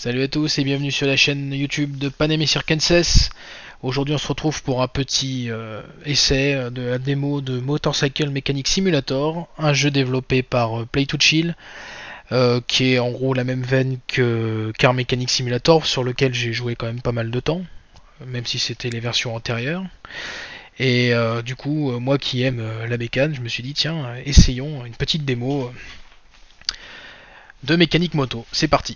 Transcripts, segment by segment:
Salut à tous et bienvenue sur la chaîne YouTube de Panem et Circenses. Aujourd'hui on se retrouve pour un petit essai de la démo de Motorcycle Mechanic Simulator, un jeu développé par Play2Chill, qui est en gros la même veine que Car Mechanic Simulator, sur lequel j'ai joué quand même pas mal de temps, même si c'était les versions antérieures. Et du coup, moi qui aime la bécane, je me suis dit tiens, essayons une petite démo de mécanique moto. C'est parti.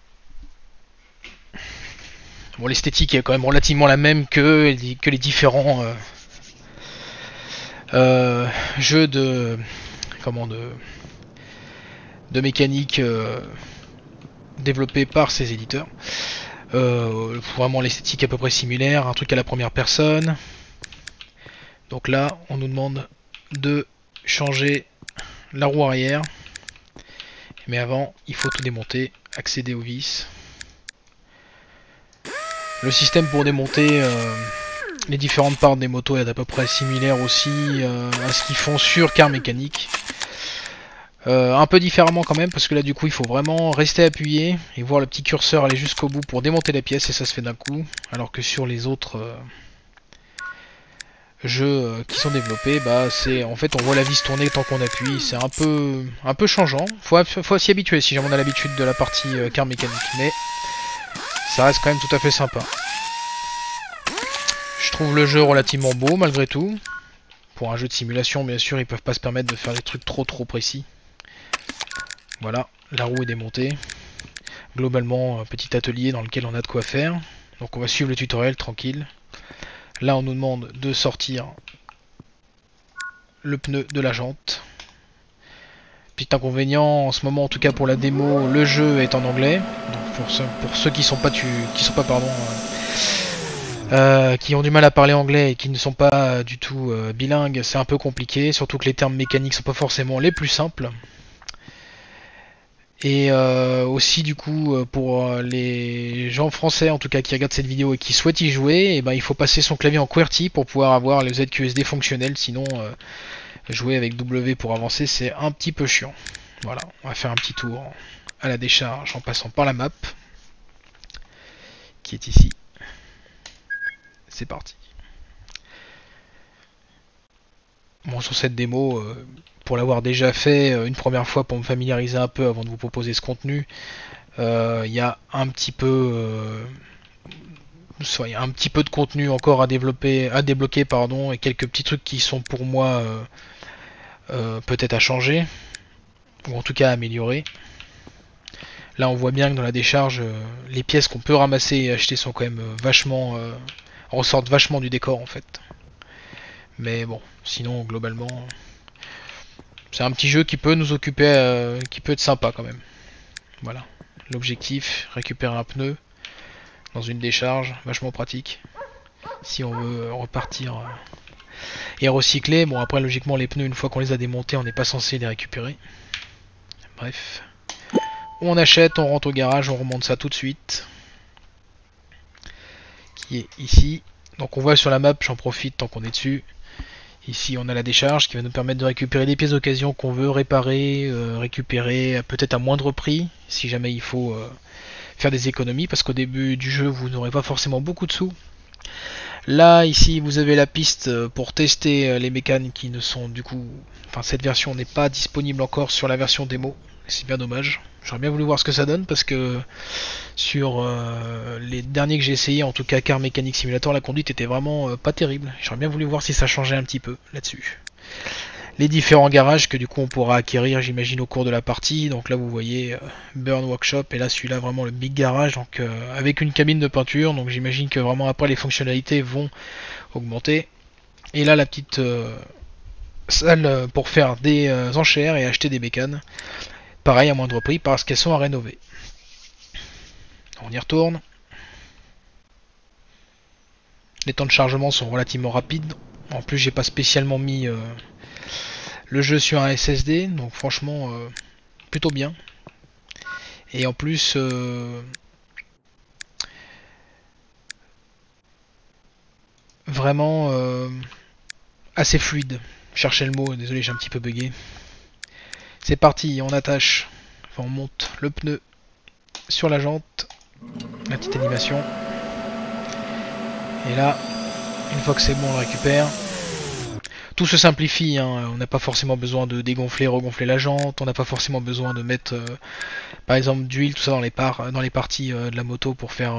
Bon, l'esthétique est quand même relativement la même que les différents jeux de mécanique développés par ces éditeurs. Vraiment l'esthétique à peu près similaire, un truc à la première personne. Donc là, on nous demande de changer la roue arrière. Mais avant, il faut tout démonter, accéder aux vis. Le système pour démonter les différentes parts des motos est à peu près similaire aussi à ce qu'ils font sur Car Mécanique. Un peu différemment quand même, parce que là du coup il faut vraiment rester appuyé et voir le petit curseur aller jusqu'au bout pour démonter la pièce, et ça se fait d'un coup, alors que sur les autres jeux qui sont développés, bah c'est en fait on voit la vis tourner tant qu'on appuie. C'est un peu changeant, faut s'y habituer si jamais on a l'habitude de la partie Car Mécanique, mais ça reste quand même tout à fait sympa. Je trouve le jeu relativement beau malgré tout. Pour un jeu de simulation, bien sûr, ils peuvent pas se permettre de faire des trucs trop précis. Voilà, la roue est démontée. Globalement, un petit atelier dans lequel on a de quoi faire. Donc on va suivre le tutoriel tranquille. Là, on nous demande de sortir le pneu de la jante. Petit inconvénient, en ce moment, en tout cas pour la démo, le jeu est en anglais. Donc pour ceux qui qui ont du mal à parler anglais et qui ne sont pas du tout bilingues, c'est un peu compliqué, surtout que les termes mécaniques sont pas forcément les plus simples. Et aussi du coup pour les gens français en tout cas qui regardent cette vidéo et qui souhaitent y jouer, et ben, il faut passer son clavier en QWERTY pour pouvoir avoir les ZQSD fonctionnels, sinon jouer avec W pour avancer c'est un petit peu chiant. Voilà, on va faire un petit tour à la décharge en passant par la map qui est ici. C'est parti. Bon, sur cette démo, pour l'avoir déjà fait une première fois pour me familiariser un peu avant de vous proposer ce contenu, il y a un petit peu de contenu encore à débloquer pardon, et quelques petits trucs qui sont pour moi peut-être à changer, ou en tout cas à améliorer. Là on voit bien que dans la décharge, les pièces qu'on peut ramasser et acheter sont quand même ressortent vachement du décor en fait. Mais bon, sinon globalement, c'est un petit jeu qui peut nous occuper, qui peut être sympa quand même. Voilà, l'objectif, récupérer un pneu dans une décharge, vachement pratique. Si on veut repartir et recycler, bon après logiquement les pneus une fois qu'on les a démontés, on n'est pas censé les récupérer. Bref, on achète, on rentre au garage, on remonte ça tout de suite. Qui est ici. Donc on voit sur la map, j'en profite tant qu'on est dessus. Ici on a la décharge qui va nous permettre de récupérer des pièces d'occasion qu'on veut réparer, récupérer peut-être à moindre prix, si jamais il faut faire des économies, parce qu'au début du jeu vous n'aurez pas forcément beaucoup de sous. Là ici vous avez la piste pour tester les mécanes qui ne sont du coup... Enfin cette version n'est pas disponible encore sur la version démo, c'est bien dommage. J'aurais bien voulu voir ce que ça donne, parce que sur les derniers que j'ai essayé, en tout cas Car Mechanic Simulator, la conduite était vraiment pas terrible. J'aurais bien voulu voir si ça changeait un petit peu là-dessus. Les différents garages que du coup on pourra acquérir, j'imagine, au cours de la partie. Donc là vous voyez Burn Workshop, et là celui-là vraiment le big garage, donc avec une cabine de peinture. Donc j'imagine que vraiment après les fonctionnalités vont augmenter. Et là la petite salle pour faire des enchères et acheter des bécanes. Pareil à moindre prix parce qu'elles sont à rénover. On y retourne. Les temps de chargement sont relativement rapides. En plus j'ai pas spécialement mis le jeu sur un SSD, donc franchement plutôt bien. Et en plus vraiment assez fluide. Cherchez le mot, désolé j'ai un petit peu bugué. C'est parti, on attache, enfin on monte le pneu sur la jante La petite animation. Et là, une fois que c'est bon, on le récupère. Tout se simplifie, hein. On n'a pas forcément besoin de dégonfler, regonfler la jante, on n'a pas forcément besoin de mettre par exemple d'huile, tout ça dans les parties de la moto pour faire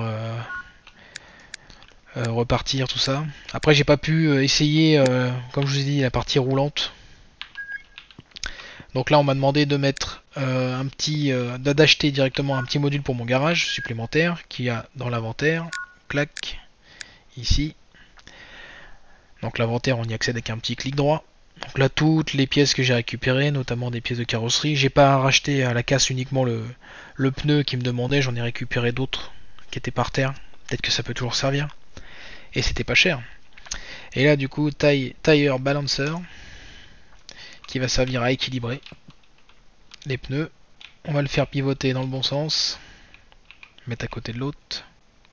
repartir tout ça. Après j'ai pas pu essayer, comme je vous ai dit, la partie roulante. Donc là on m'a demandé de mettre d'acheter directement un petit module pour mon garage supplémentaire qu'il y a dans l'inventaire. Clac, ici. Donc l'inventaire on y accède avec un petit clic droit. Donc là toutes les pièces que j'ai récupérées, notamment des pièces de carrosserie, j'ai pas racheté à la casse uniquement le pneu qui me demandait, j'en ai récupéré d'autres qui étaient par terre. Peut-être que ça peut toujours servir. Et c'était pas cher. Et là du coup tire balancer qui va servir à équilibrer les pneus. On va le faire pivoter dans le bon sens. Mettre à côté de l'autre.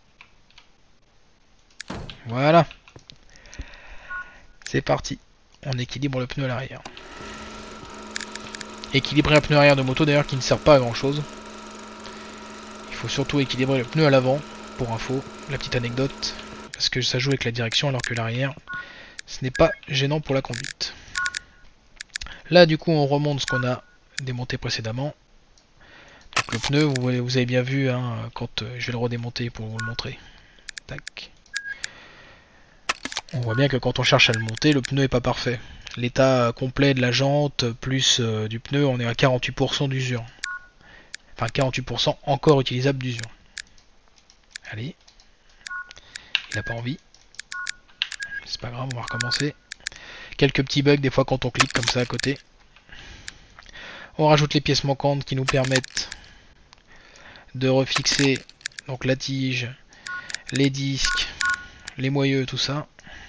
Voilà. C'est parti. On équilibre le pneu à l'arrière. Équilibrer un pneu arrière de moto d'ailleurs qui ne sert pas à grand chose. Il faut surtout équilibrer le pneu à l'avant. Pour info, la petite anecdote. Parce que ça joue avec la direction alors que l'arrière, ce n'est pas gênant pour la conduite. Là du coup on remonte ce qu'on a démonté précédemment. Donc le pneu, vous avez bien vu hein, quand je vais le redémonter pour vous le montrer. Tac. On voit bien que quand on cherche à le monter, le pneu est pas parfait. L'état complet de la jante plus du pneu, on est à 48% d'usure. Enfin 48% encore utilisable d'usure. Allez. Il n'a pas envie. C'est pas grave, on va recommencer. Quelques petits bugs des fois quand on clique comme ça à côté. On rajoute les pièces manquantes qui nous permettent de refixer donc la tige, les disques, les moyeux, tout ça.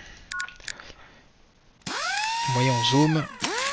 Vous voyez, on zoom.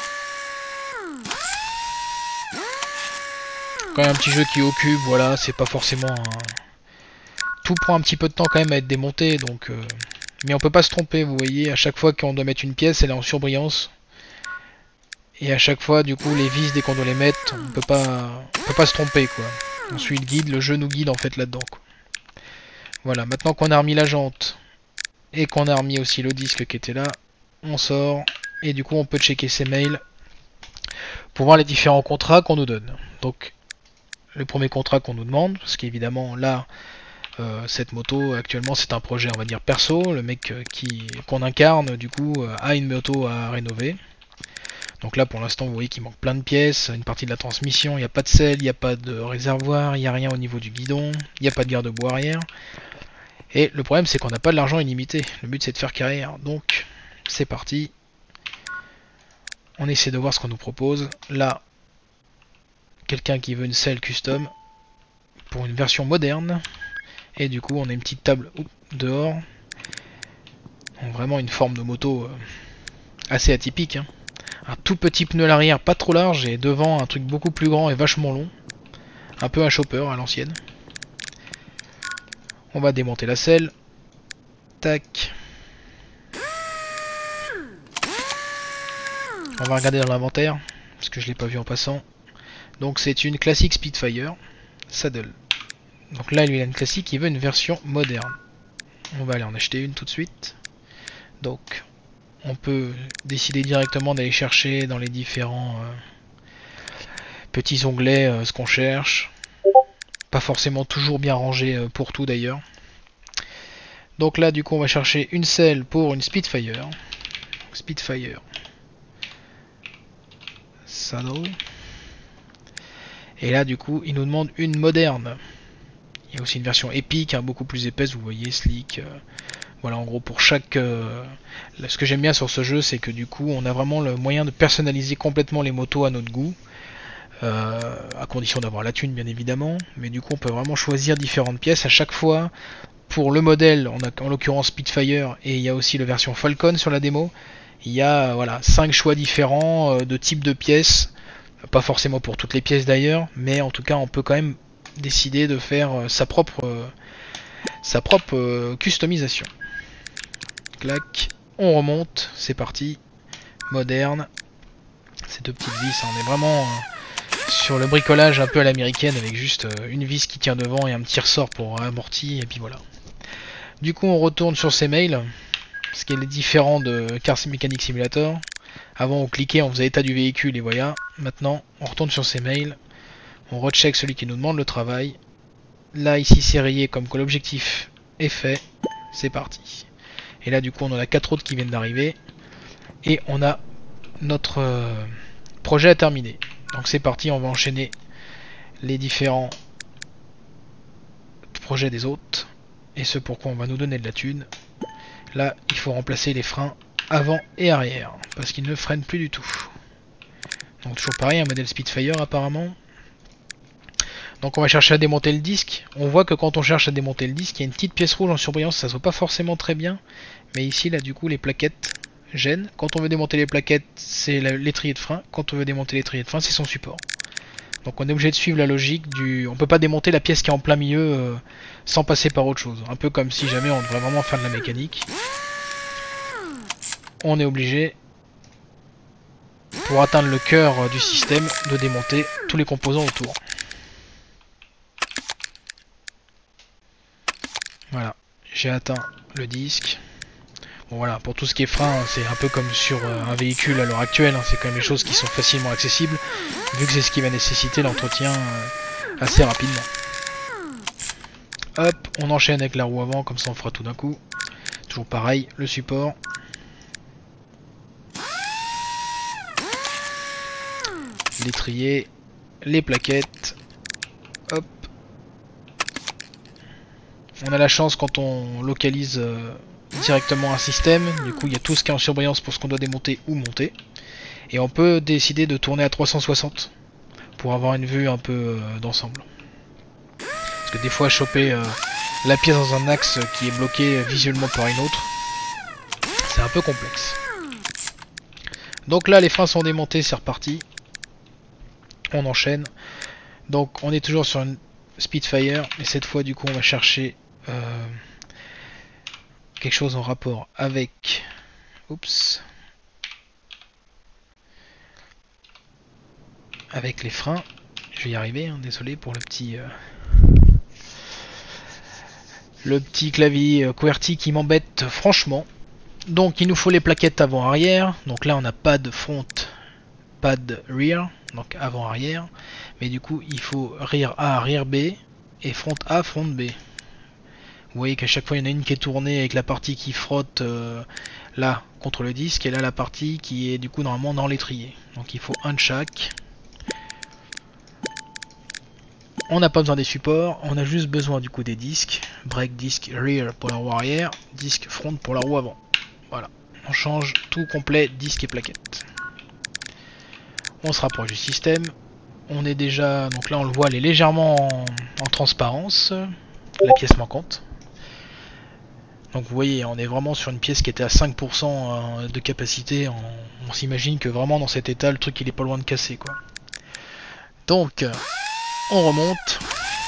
Quand même un petit jeu qui occupe, voilà, c'est pas forcément un... Tout prend un petit peu de temps quand même à être démonté, donc... Mais on peut pas se tromper, vous voyez, à chaque fois qu'on doit mettre une pièce, elle est en surbrillance. Et à chaque fois, du coup, les vis, dès qu'on doit les mettre, on peut pas se tromper, quoi. On suit le guide, le jeu nous guide en fait là-dedans, quoi. Voilà, maintenant qu'on a remis la jante, et qu'on a remis aussi le disque qui était là, on sort, et du coup on peut checker ses mails, pour voir les différents contrats qu'on nous donne. Donc, le premier contrat qu'on nous demande, parce qu'évidemment là, cette moto actuellement c'est un projet on va dire perso, le mec qu'on incarne du coup a une moto à rénover. Donc là pour l'instant vous voyez qu'il manque plein de pièces, une partie de la transmission, il n'y a pas de selle, il n'y a pas de réservoir, il n'y a rien au niveau du guidon, il n'y a pas de garde-boue arrière. Et le problème c'est qu'on n'a pas de l'argent illimité, le but c'est de faire carrière. Donc c'est parti, on essaie de voir ce qu'on nous propose. Là, quelqu'un qui veut une selle custom pour une version moderne. Et du coup on a une petite table dehors. Donc, vraiment une forme de moto assez atypique. Hein. Un tout petit pneu à l'arrière, pas trop large, et devant un truc beaucoup plus grand et vachement long. Un peu un chopper à l'ancienne. On va démonter la selle. Tac. On va regarder dans l'inventaire, parce que je l'ai pas vu en passant. Donc c'est une classique Spitfire Saddle. Donc là, lui, il a une classique, il veut une version moderne. On va aller en acheter une tout de suite. Donc, on peut décider directement d'aller chercher dans les différents petits onglets ce qu'on cherche. Pas forcément toujours bien rangé pour tout d'ailleurs. Donc là, du coup, on va chercher une selle pour une Spitfire. Spitfire Saddle. Et là, du coup, il nous demande une moderne. Il y a aussi une version épique, hein, beaucoup plus épaisse, vous voyez, slick. Voilà, en gros, pour chaque... ce que j'aime bien sur ce jeu, c'est que du coup, on a vraiment le moyen de personnaliser complètement les motos à notre goût. À condition d'avoir la thune, bien évidemment. Mais du coup, on peut vraiment choisir différentes pièces à chaque fois. Pour le modèle, on a en l'occurrence Spitfire, et il y a aussi la version Falcon sur la démo. Il y a voilà, 5 choix différents de types de pièces. Pas forcément pour toutes les pièces d'ailleurs, mais en tout cas, on peut quand même décider de faire sa propre customisation. Clac, on remonte, c'est parti. Moderne, ces deux petites vis, on est vraiment sur le bricolage un peu à l'américaine avec juste une vis qui tient devant et un petit ressort pour amorti et puis voilà. Du coup on retourne sur ces mails, ce qui est différent de Car Mechanic Simulator. Avant on cliquait, on faisait état du véhicule et voilà. Maintenant on retourne sur ces mails, on recheck celui qui nous demande le travail. Là ici c'est rayé comme que l'objectif est fait, c'est parti. Et là du coup on en a 4 autres qui viennent d'arriver et on a notre projet à terminer. Donc c'est parti, on va enchaîner les différents projets des autres et ce pourquoi on va nous donner de la thune. Là il faut remplacer les freins avant et arrière parce qu'ils ne freinent plus du tout. Donc toujours pareil, un modèle Spitfire apparemment. Donc on va chercher à démonter le disque. On voit que quand on cherche à démonter le disque, il y a une petite pièce rouge en surbrillance, ça se voit pas forcément très bien. Mais ici là du coup les plaquettes gênent. Quand on veut démonter les plaquettes, c'est l'étrier de frein. Quand on veut démonter l'étrier de frein, c'est son support. Donc on est obligé de suivre la logique du... On peut pas démonter la pièce qui est en plein milieu sans passer par autre chose. Un peu comme si jamais on devrait vraiment faire de la mécanique. On est obligé, pour atteindre le cœur du système, de démonter tous les composants autour. Voilà, j'ai atteint le disque. Bon voilà, pour tout ce qui est frein, c'est un peu comme sur un véhicule à l'heure actuelle, hein, c'est quand même des choses qui sont facilement accessibles, vu que c'est ce qui va nécessiter l'entretien assez rapidement. Hop, on enchaîne avec la roue avant, comme ça on fera tout d'un coup. Toujours pareil, le support. L'étrier, les plaquettes. Hop. On a la chance quand on localise directement un système, du coup il y a tout ce qui est en surbrillance pour ce qu'on doit démonter ou monter. Et on peut décider de tourner à 360 pour avoir une vue un peu d'ensemble. Parce que des fois choper la pièce dans un axe qui est bloqué visuellement par une autre, c'est un peu complexe. Donc là les freins sont démontés, c'est reparti. On enchaîne. Donc on est toujours sur une Spitfire, et cette fois du coup on va chercher quelque chose en rapport avec... Oups. Avec les freins. Je vais y arriver, hein, désolé pour le petit clavier QWERTY qui m'embête franchement. Donc il nous faut les plaquettes avant-arrière. Donc là on n'a pas de front, pas de rear, donc avant-arrière. Mais du coup il faut rear A, rear B et front A, front B. Vous voyez qu'à chaque fois il y en a une qui est tournée avec la partie qui frotte là contre le disque et là la partie qui est du coup normalement dans l'étrier. Donc il faut un de chaque. On n'a pas besoin des supports, on a juste besoin du coup des disques. Brake disc rear pour la roue arrière, disque front pour la roue avant. Voilà, on change tout complet, disque et plaquettes. On se rapproche du système. On est déjà, donc là on le voit, elle est légèrement en transparence, la pièce manquante. Donc vous voyez, on est vraiment sur une pièce qui était à 5% de capacité. On s'imagine que vraiment dans cet état, le truc il est pas loin de casser quoi. Donc, on remonte.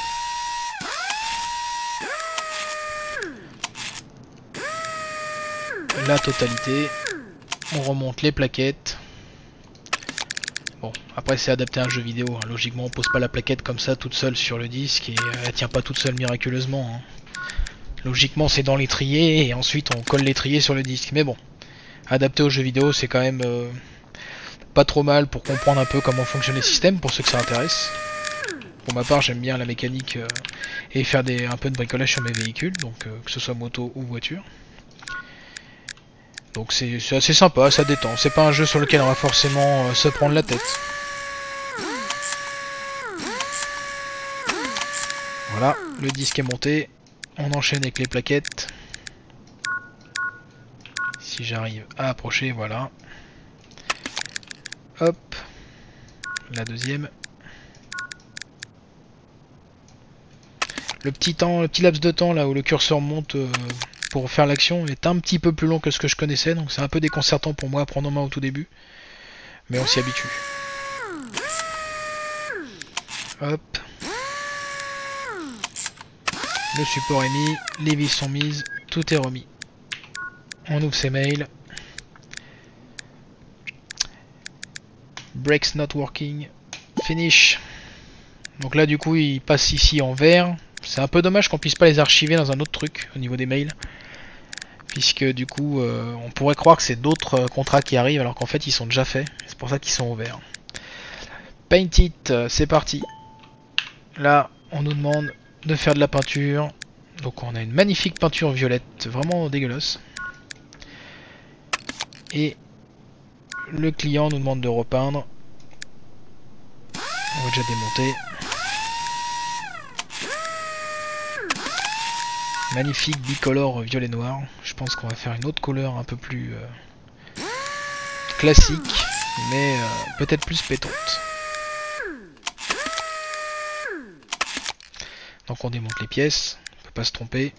La totalité. On remonte les plaquettes. Bon, après c'est adapté à un jeu vidéo. Hein. Logiquement, on pose pas la plaquette comme ça toute seule sur le disque et elle tient pas toute seule miraculeusement. Hein. Logiquement, c'est dans l'étrier et ensuite on colle l'étrier sur le disque. Mais bon, adapté au jeu vidéo, c'est quand même pas trop mal pour comprendre un peu comment fonctionnent les systèmes pour ceux que ça intéresse. Pour ma part, j'aime bien la mécanique et faire un peu de bricolage sur mes véhicules, donc que ce soit moto ou voiture. Donc c'est assez sympa, ça détend. C'est pas un jeu sur lequel on va forcément se prendre la tête. Voilà, le disque est monté. On enchaîne avec les plaquettes. Si j'arrive à approcher, voilà. Hop. La deuxième. Le petit laps de temps là où le curseur monte pour faire l'action est un petit peu plus long que ce que je connaissais, donc c'est un peu déconcertant pour moi à prendre en main au tout début. Mais on s'y habitue. Hop. Le support est mis, les vis sont mises, tout est remis. On ouvre ses mails. Brakes not working. Finish. Donc là du coup il passe ici en vert. C'est un peu dommage qu'on puisse pas les archiver dans un autre truc au niveau des mails. Puisque du coup on pourrait croire que c'est d'autres contrats qui arrivent alors qu'en fait ils sont déjà faits. C'est pour ça qu'ils sont au vert. Paint it, c'est parti. Là on nous demande de faire de la peinture. Donc on a une magnifique peinture violette, vraiment dégueulasse. Et le client nous demande de repeindre. On va déjà démonter. Magnifique bicolore violet noir. Je pense qu'on va faire une autre couleur un peu plus classique, mais peut-être plus pétante. Donc on démonte les pièces, on peut pas se tromper.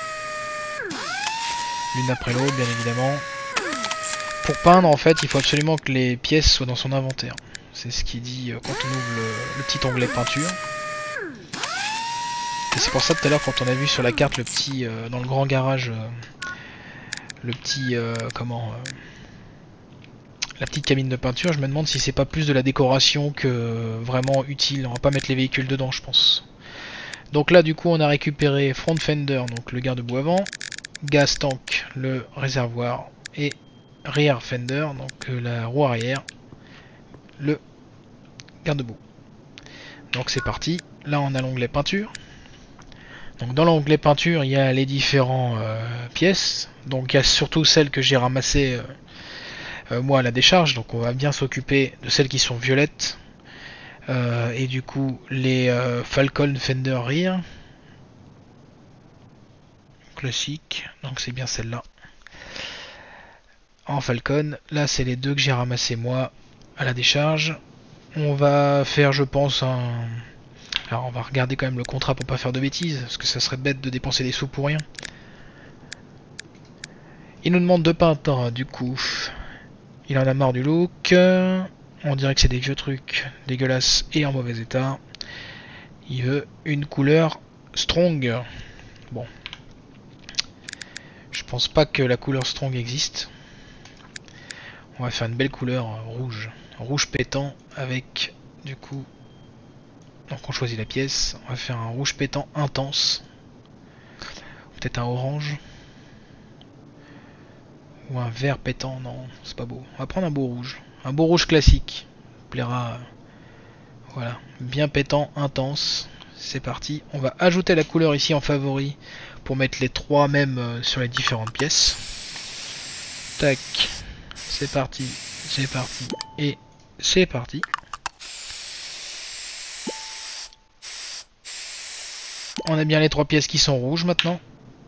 L'une après l'autre, bien évidemment. Pour peindre, en fait, il faut absolument que les pièces soient dans son inventaire. C'est ce qui dit quand on ouvre le petit onglet peinture. Et c'est pour ça tout à l'heure quand on a vu sur la carte le petit dans le grand garage le petit la petite cabine de peinture, je me demande si c'est pas plus de la décoration que vraiment utile. On va pas mettre les véhicules dedans, je pense. Donc là du coup on a récupéré front fender, donc le garde-boue avant, gas tank, le réservoir, et rear fender, donc la roue arrière, le garde-boue. Donc c'est parti. Là on a l'onglet peinture. Donc dans l'onglet peinture il y a les différentes pièces. Donc il y a surtout celles que j'ai ramassées moi à la décharge. Donc on va bien s'occuper de celles qui sont violettes. Et du coup les Falcon Fender Rear. Classique. Donc c'est bien celle-là. En Falcon. Là c'est les deux que j'ai ramassées moi à la décharge. On va faire je pense un... Alors on va regarder quand même le contrat pour pas faire de bêtises, parce que ça serait bête de dépenser des sous pour rien. Il nous demande de peindre, du coup. Il en a marre du look. On dirait que c'est des vieux trucs dégueulasses et en mauvais état. Il veut une couleur strong. Bon. Je pense pas que la couleur strong existe. On va faire une belle couleur rouge. Rouge pétant avec, du coup... Donc on choisit la pièce, on va faire un rouge pétant intense. Peut-être un orange. Ou un vert pétant, non, c'est pas beau. On va prendre un beau rouge. Un beau rouge classique. Plaira. Voilà, bien pétant, intense. C'est parti. On va ajouter la couleur ici en favori pour mettre les trois mêmes sur les différentes pièces. Tac. C'est parti. C'est parti. Et c'est parti. On a bien les trois pièces qui sont rouges maintenant.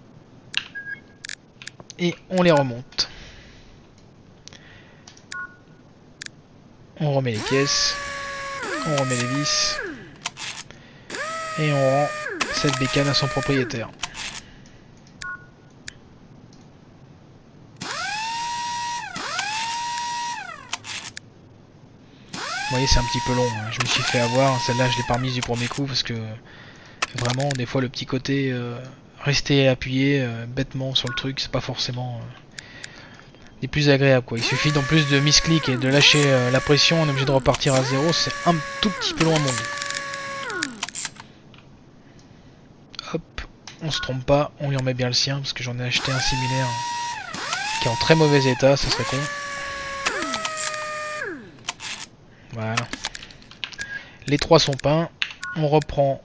Et on les remonte. On remet les pièces. On remet les vis. Et on rend cette bécane à son propriétaire. Vous voyez, c'est un petit peu long. Je me suis fait avoir. Celle-là, je l'ai pas remise du premier coup parce que vraiment, des fois, le petit côté rester appuyé bêtement sur le truc, c'est pas forcément des plus agréables, quoi. Il suffit d'en plus de misclick et de lâcher la pression, on est obligé de repartir à zéro. C'est un tout petit peu long à mon goût. Hop, on se trompe pas, on lui remet bien le sien parce que j'en ai acheté un similaire qui est en très mauvais état, ça serait con. Voilà. Les trois sont peints. On reprend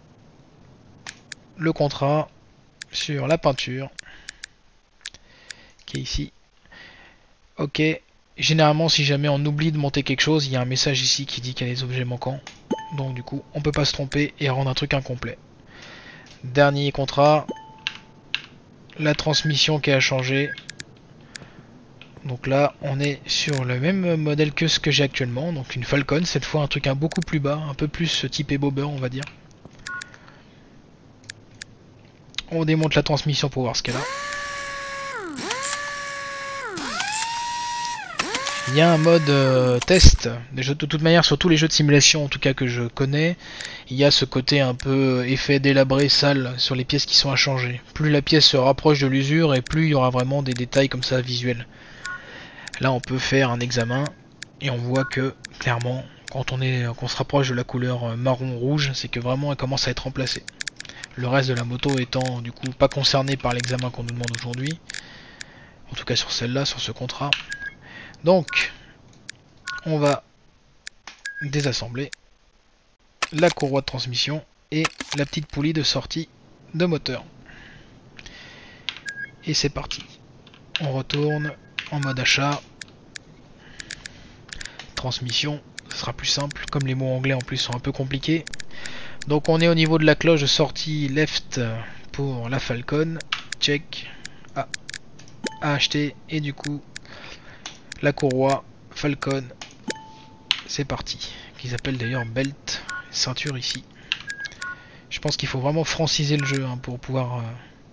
le contrat sur la peinture qui est ici. Ok. Généralement, si jamais on oublie de monter quelque chose, il y a un message ici qui dit qu'il y a des objets manquants. Donc du coup, on peut pas se tromper et rendre un truc incomplet. Dernier contrat. La transmission qui a changé. Donc là, on est sur le même modèle que ce que j'ai actuellement. Donc une Falcon, cette fois un truc beaucoup plus bas, un peu plus typé bobber, on va dire. On démonte la transmission pour voir ce qu'elle a. Il y a un mode test. De toute manière, sur tous les jeux de simulation, en tout cas que je connais, il y a ce côté un peu effet délabré, sale sur les pièces qui sont à changer. Plus la pièce se rapproche de l'usure et plus il y aura vraiment des détails comme ça visuels. Là on peut faire un examen et on voit que clairement quand qu'on se rapproche de la couleur marron-rouge, c'est que vraiment elle commence à être remplacée. Le reste de la moto étant du coup pas concerné par l'examen qu'on nous demande aujourd'hui. En tout cas sur celle-là, sur ce contrat. Donc, on va désassembler la courroie de transmission et la petite poulie de sortie de moteur. Et c'est parti. On retourne en mode achat. Transmission, ce sera plus simple, comme les mots anglais en plus sont un peu compliqués. Donc on est au niveau de la cloche de sortie left pour la Falcon. Check. Ah, à acheter. Et du coup, la courroie Falcon. C'est parti. Qu'ils appellent d'ailleurs belt, ceinture ici. Je pense qu'il faut vraiment franciser le jeu pour pouvoir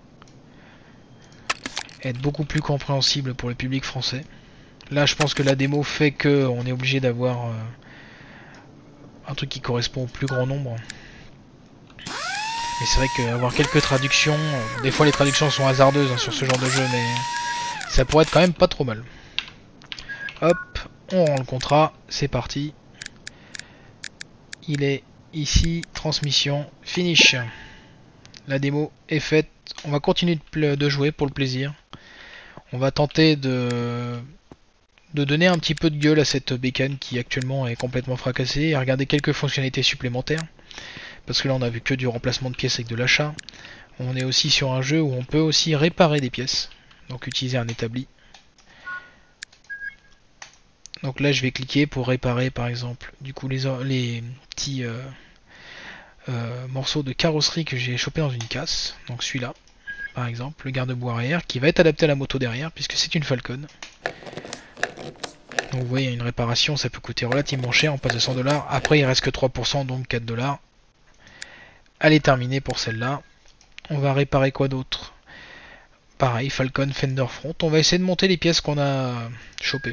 être beaucoup plus compréhensible pour le public français. Là, je pense que la démo fait que on est obligé d'avoir un truc qui correspond au plus grand nombre. Mais c'est vrai qu'avoir quelques traductions, des fois les traductions sont hasardeuses sur ce genre de jeu, mais ça pourrait être quand même pas trop mal. Hop, on rend le contrat, c'est parti. Il est ici, transmission, finish. La démo est faite, on va continuer de jouer pour le plaisir. On va tenter de donner un petit peu de gueule à cette bécane qui actuellement est complètement fracassée et regarder quelques fonctionnalités supplémentaires. Parce que là on a vu que du remplacement de pièces avec de l'achat. On est aussi sur un jeu où on peut aussi réparer des pièces. Donc utiliser un établi. Donc là je vais cliquer pour réparer par exemple du coup les petits morceaux de carrosserie que j'ai chopé dans une casse. Donc celui-là par exemple, le garde-boue arrière qui va être adapté à la moto derrière puisque c'est une Falcon. Donc vous voyez, une réparation ça peut coûter relativement cher, on passe de 100$. Après il reste que 3%, donc 4$. Elle est terminée pour celle-là. On va réparer quoi d'autre? Pareil, Falcon, Fender Front. On va essayer de monter les pièces qu'on a chopées.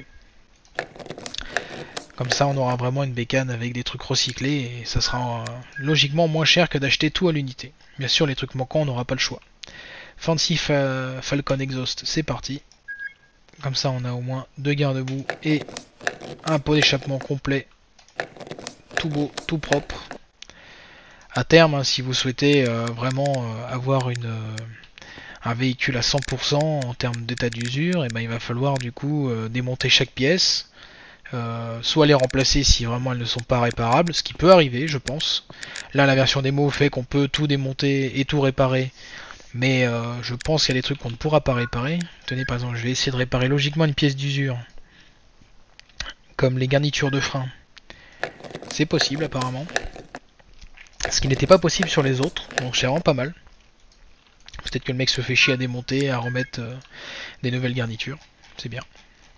Comme ça on aura vraiment une bécane avec des trucs recyclés et ça sera logiquement moins cher que d'acheter tout à l'unité. Bien sûr les trucs manquants on n'aura pas le choix. Fancy Falcon Exhaust, c'est parti. Comme ça on a au moins 2 garde-boue et un pot d'échappement complet. Tout beau, tout propre. À terme, si vous souhaitez vraiment avoir un véhicule à 100% en termes d'état d'usure, et ben, il va falloir du coup démonter chaque pièce, soit les remplacer si vraiment elles ne sont pas réparables, ce qui peut arriver je pense. Là la version démo fait qu'on peut tout démonter et tout réparer, mais je pense qu'il y a des trucs qu'on ne pourra pas réparer. Tenez par exemple, je vais essayer de réparer logiquement une pièce d'usure, comme les garnitures de frein. C'est possible apparemment. Ce qui n'était pas possible sur les autres, donc c'est vraiment pas mal. Peut-être que le mec se fait chier à démonter, à remettre des nouvelles garnitures. C'est bien.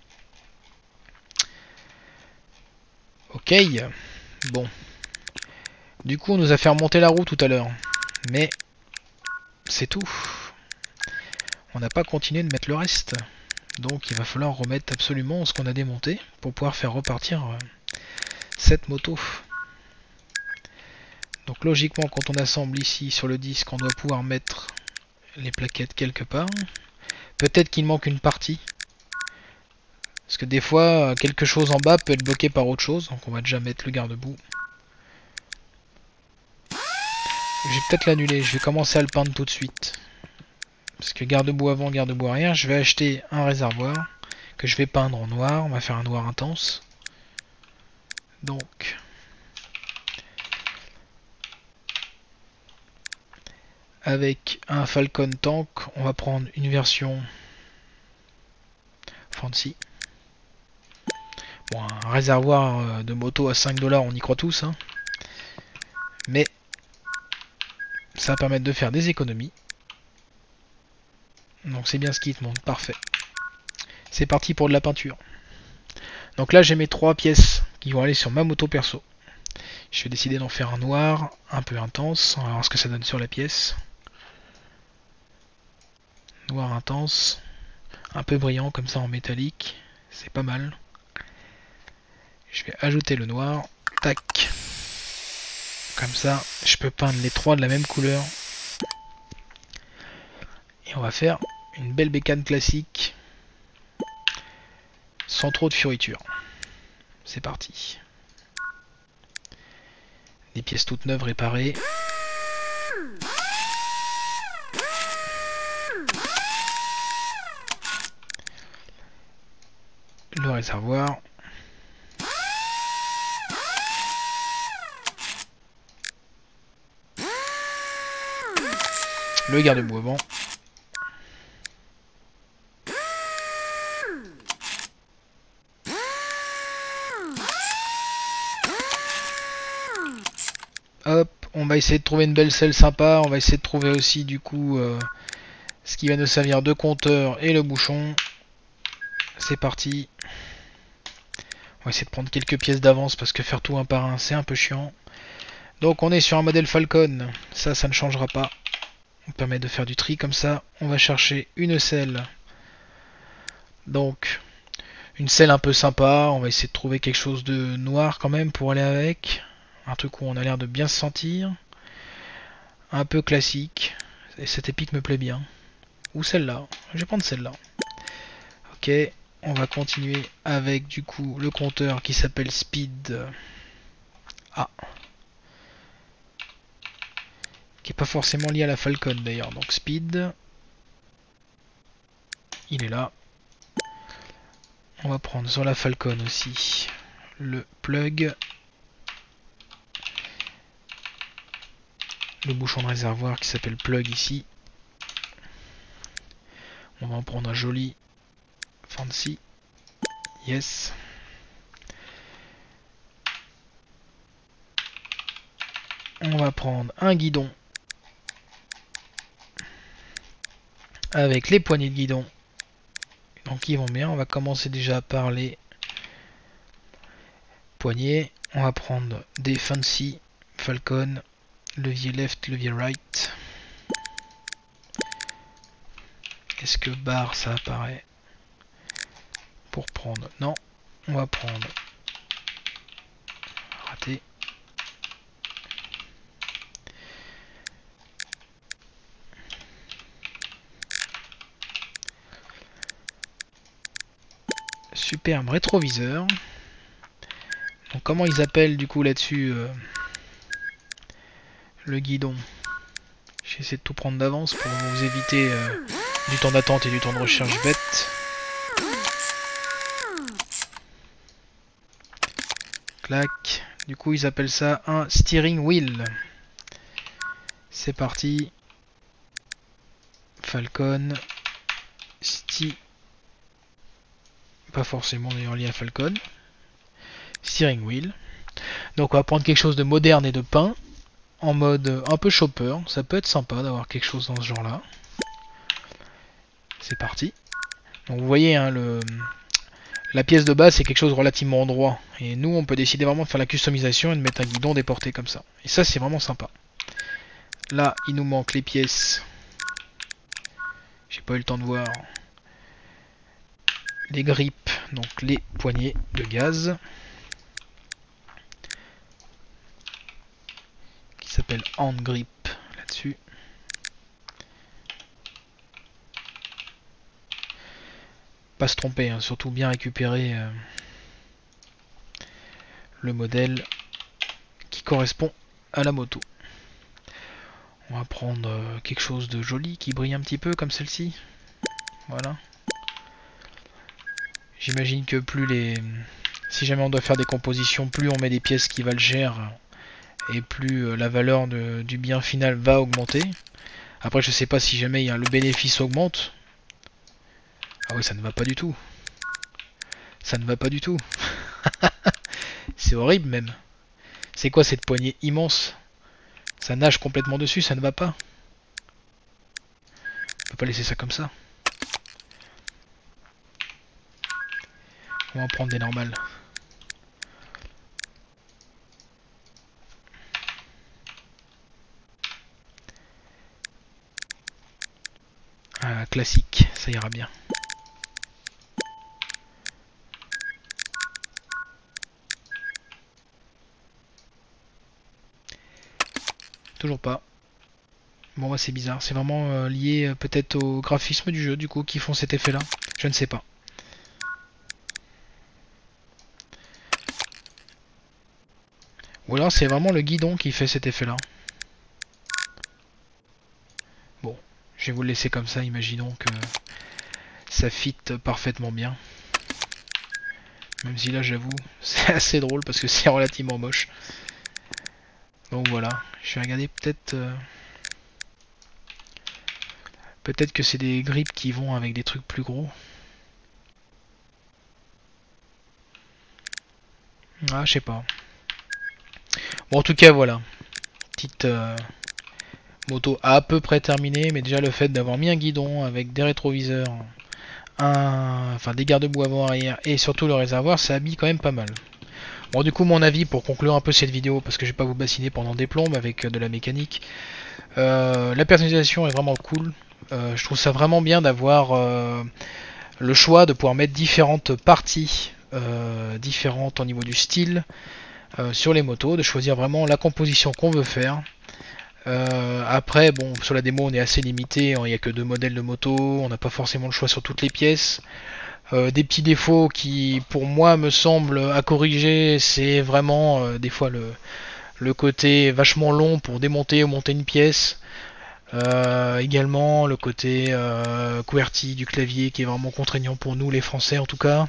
Ok. Bon. Du coup, on nous a fait remonter la roue tout à l'heure. Mais c'est tout. On n'a pas continué de mettre le reste. Donc il va falloir remettre absolument ce qu'on a démonté pour pouvoir faire repartir cette moto. Donc logiquement quand on assemble ici sur le disque on doit pouvoir mettre les plaquettes quelque part. Peut-être qu'il manque une partie. Parce que des fois quelque chose en bas peut être bloqué par autre chose. Donc on va déjà mettre le garde-boue. Je vais peut-être l'annuler. Je vais commencer à le peindre tout de suite. Parce que garde-boue avant, garde-boue arrière. Je vais acheter un réservoir que je vais peindre en noir. On va faire un noir intense. Donc avec un Falcon Tank, on va prendre une version fancy. Bon, un réservoir de moto à 5$, on y croit tous, hein. Mais ça va permettre de faire des économies. Donc c'est bien ce qui te montre, parfait. C'est parti pour de la peinture. Donc là j'ai mes 3 pièces qui vont aller sur ma moto perso. Je vais décider d'en faire un noir, un peu intense. On va voir ce que ça donne sur la pièce. Noir intense, un peu brillant comme ça en métallique, c'est pas mal. Je vais ajouter le noir, tac. Comme ça, je peux peindre les 3 de la même couleur. Et on va faire une belle bécane classique, sans trop de fioritures. C'est parti. Des pièces toutes neuves réparées. Le réservoir. Le garde-boue avant. Hop, on va essayer de trouver une belle selle sympa. On va essayer de trouver aussi du coup ce qui va nous servir de compteur et le bouchon. C'est parti. On va essayer de prendre quelques pièces d'avance parce que faire tout un par un c'est un peu chiant. Donc on est sur un modèle Falcon. Ça ne changera pas. On permet de faire du tri comme ça. On va chercher une selle. Donc une selle un peu sympa. On va essayer de trouver quelque chose de noir quand même pour aller avec. Un truc où on a l'air de bien se sentir. Un peu classique. Et cette épique me plaît bien. Ou celle-là. Je vais prendre celle-là. Ok. On va continuer avec du coup le compteur qui s'appelle Speed. Ah. Qui n'est pas forcément lié à la Falcon d'ailleurs. Donc Speed. Il est là. On va prendre sur la Falcon aussi le plug. Le bouchon de réservoir qui s'appelle plug ici. On va en prendre un joli fancy. Yes. On va prendre un guidon avec les poignées de guidon. Donc ils vont bien. On va commencer déjà par les poignées. On va prendre des fancy Falcon. Levier left, levier right. Est-ce que barre ça apparaît pour prendre? Non. On va prendre. Raté. Superbe rétroviseur. Donc comment ils appellent du coup là-dessus le guidon? J'essaie de tout prendre d'avance pour vous éviter du temps d'attente et du temps de recherche bête. Clac. Du coup ils appellent ça un steering wheel. C'est parti. Falcon. Pas forcément d'ailleurs lié à Falcon. Steering wheel. Donc on va prendre quelque chose de moderne et de peint. En mode un peu chopper. Ça peut être sympa d'avoir quelque chose dans ce genre là. C'est parti. Donc vous voyez hein, la pièce de base c'est quelque chose de relativement droit. Et nous on peut décider vraiment de faire la customisation et de mettre un guidon déporté comme ça. Et ça c'est vraiment sympa. Là il nous manque les pièces. J'ai pas eu le temps de voir. Les grippes, donc les poignées de gaz. Qui s'appelle hand grip là-dessus. Pas se tromper, hein, surtout bien récupérer le modèle qui correspond à la moto. On va prendre quelque chose de joli qui brille un petit peu comme celle-ci. Voilà. J'imagine que plus les... Si jamais on doit faire des compositions, plus on met des pièces qui valent cher et plus la valeur du bien final va augmenter. Après je sais pas si jamais le bénéfice augmente. Ah ouais ça ne va pas du tout. Ça ne va pas du tout. C'est horrible même. C'est quoi cette poignée immense? Ça nage complètement dessus, ça ne va pas. On peut pas laisser ça comme ça. On va en prendre des normales. Ah, classique, ça ira bien. Toujours pas. Bon bah c'est bizarre, c'est vraiment lié peut-être au graphisme du jeu du coup qui font cet effet là. Je ne sais pas. Ou alors c'est vraiment le guidon qui fait cet effet là. Bon, je vais vous le laisser comme ça, imaginons que ça fit parfaitement bien. Même si là j'avoue, c'est assez drôle parce que c'est relativement moche. Donc voilà, je vais regarder peut-être... peut-être que c'est des grippes qui vont avec des trucs plus gros. Ah, je sais pas. Bon, en tout cas, voilà. Petite moto à peu près terminée, mais déjà le fait d'avoir mis un guidon avec des rétroviseurs, enfin des garde-boue avant-arrière et surtout le réservoir, ça habille quand même pas mal. Bon, du coup, mon avis pour conclure un peu cette vidéo, parce que je vais pas vous bassiner pendant des plombes avec de la mécanique. La personnalisation est vraiment cool. Je trouve ça vraiment bien d'avoir le choix de pouvoir mettre différentes parties différentes au niveau du style sur les motos, de choisir vraiment la composition qu'on veut faire. Après, bon, sur la démo on est assez limité, il n'y a que 2 modèles de moto, on n'a pas forcément le choix sur toutes les pièces. Des petits défauts qui pour moi me semblent à corriger, c'est vraiment des fois le côté vachement long pour démonter ou monter une pièce. Également le côté QWERTY du clavier qui est vraiment contraignant pour nous les Français en tout cas.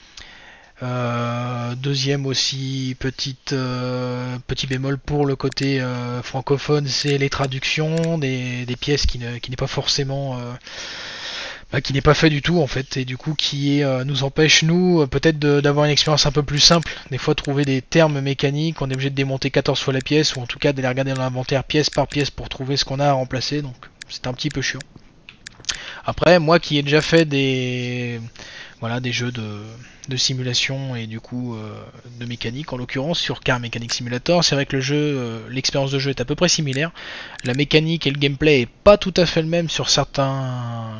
Deuxième aussi petit bémol pour le côté francophone, c'est les traductions des pièces qui n'est pas forcément qui n'est pas fait du tout en fait, et du coup qui nous empêche nous peut-être d'avoir une expérience un peu plus simple. Des fois trouver des termes mécaniques, on est obligé de démonter 14 fois la pièce, ou en tout cas d'aller regarder dans l'inventaire pièce par pièce pour trouver ce qu'on a à remplacer, donc c'est un petit peu chiant. Après, moi qui ai déjà fait des jeux de simulation et du coup de mécanique, en l'occurrence sur Car Mechanic Simulator, c'est vrai que le jeu, l'expérience de jeu est à peu près similaire. La mécanique et le gameplay est pas tout à fait le même sur certaines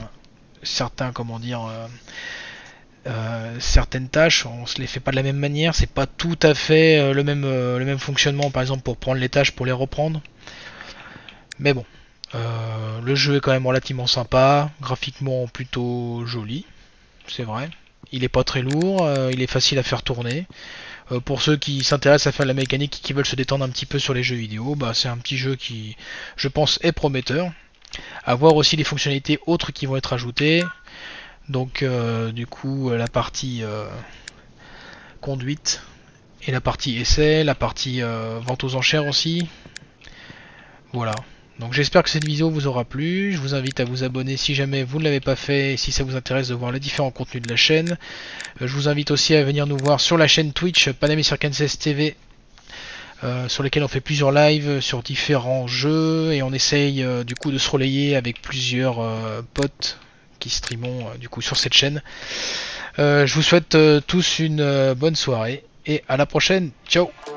tâches, on se les fait pas de la même manière, c'est pas tout à fait le même fonctionnement par exemple pour prendre les tâches pour les reprendre. Mais bon, le jeu est quand même relativement sympa, graphiquement plutôt joli, c'est vrai. Il est pas très lourd, il est facile à faire tourner. Pour ceux qui s'intéressent à faire de la mécanique et qui veulent se détendre un petit peu sur les jeux vidéo, c'est un petit jeu qui, je pense, est prometteur. À voir aussi les fonctionnalités autres qui vont être ajoutées. Donc du coup la partie conduite et la partie essai, la partie vente aux enchères aussi. Voilà. Donc j'espère que cette vidéo vous aura plu. Je vous invite à vous abonner si jamais vous ne l'avez pas fait et si ça vous intéresse de voir les différents contenus de la chaîne. Je vous invite aussi à venir nous voir sur la chaîne Twitch Paname Circenses TV. Sur lesquels on fait plusieurs lives sur différents jeux et on essaye du coup de se relayer avec plusieurs potes qui streamons du coup sur cette chaîne. Je vous souhaite tous une bonne soirée et à la prochaine. Ciao.